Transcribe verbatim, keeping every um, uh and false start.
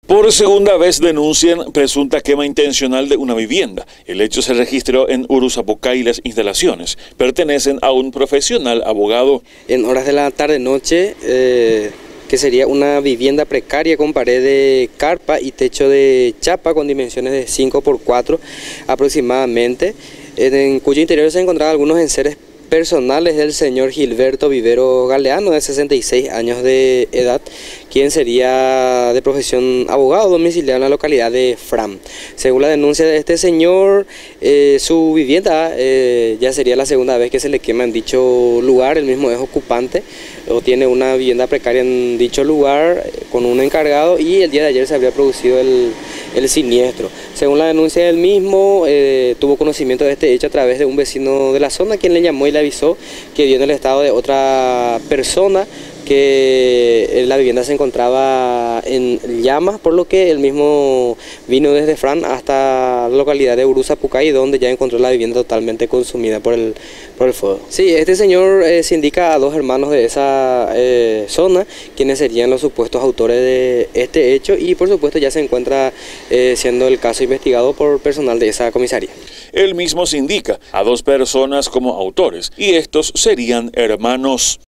Por segunda vez denuncian presunta quema intencional de una vivienda. El hecho se registró en Uruzapucay y las instalaciones pertenecen a un profesional abogado. En horas de la tarde-noche, eh, que sería una vivienda precaria con pared de carpa y techo de chapa con dimensiones de cinco por cuatro aproximadamente, en, en cuyo interior se encontraban algunos enseres personales del señor Gilberto Vivero Galeano, de sesenta y seis años de edad, quien sería de profesión abogado domiciliado en la localidad de Fram. Según la denuncia de este señor, eh, su vivienda eh, ya sería la segunda vez que se le quema en dicho lugar. El mismo es ocupante o tiene una vivienda precaria en dicho lugar con un encargado, y el día de ayer se habría producido el, el siniestro. Según la denuncia del mismo, eh, tuvo conocimiento de este hecho a través de un vecino de la zona, quien le llamó y le avisó que vio en el estado de otra persona que la vivienda se encontraba en llamas, por lo que él mismo vino desde Fran hasta la localidad de Uruzapucay, donde ya encontró la vivienda totalmente consumida por el, por el fuego. Sí, este señor eh, se indica a dos hermanos de esa eh, zona, quienes serían los supuestos autores de este hecho, y por supuesto ya se encuentra eh, siendo el caso investigado por personal de esa comisaría. Él mismo se indica a dos personas como autores, y estos serían hermanos.